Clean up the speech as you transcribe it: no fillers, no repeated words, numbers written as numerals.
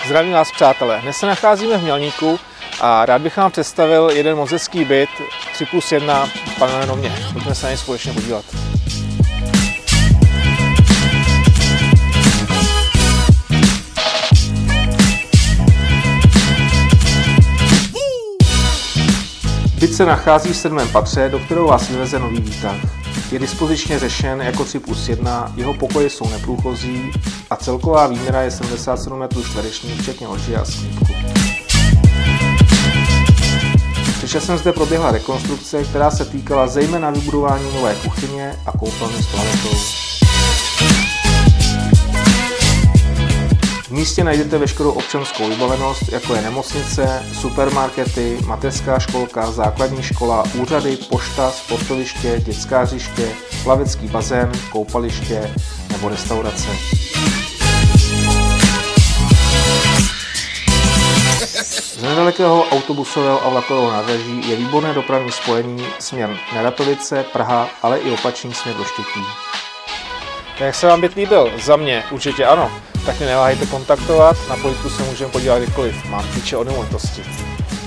Zdravím vás, přátelé. Dnes se nacházíme v Mělníku a rád bych vám představil jeden moc hezký byt 3+1 v Pannonovně. Pojďme se na něj společně podívat. Byt se nachází v 7. patře, do kterého vás vyleze nový výtah. Je dispozičně řešen jako 3+1, jeho pokoje jsou neprůchozí a celková výměra je 77 m2, včetně ložie a sklípku. Předčasem zde proběhla rekonstrukce, která se týkala zejména vybudování nové kuchyně a koupelny s toaletou. V místě najdete veškerou občanskou vybavenost, jako je nemocnice, supermarkety, mateřská školka, základní škola, úřady, pošta, sportoviště, dětská hřiště, plavecký bazén, koupaliště nebo restaurace. Z nedalekého autobusového a vlakového nádraží je výborné dopravní spojení směr Neratovice, Praha, ale i opačný směr do Štětí. Jak se vám byt líbil? Za mě určitě ano. Tak mě neváhejte kontaktovat, na pohlídku se můžeme podívat kdykoliv. Mám klíče od nemovitosti.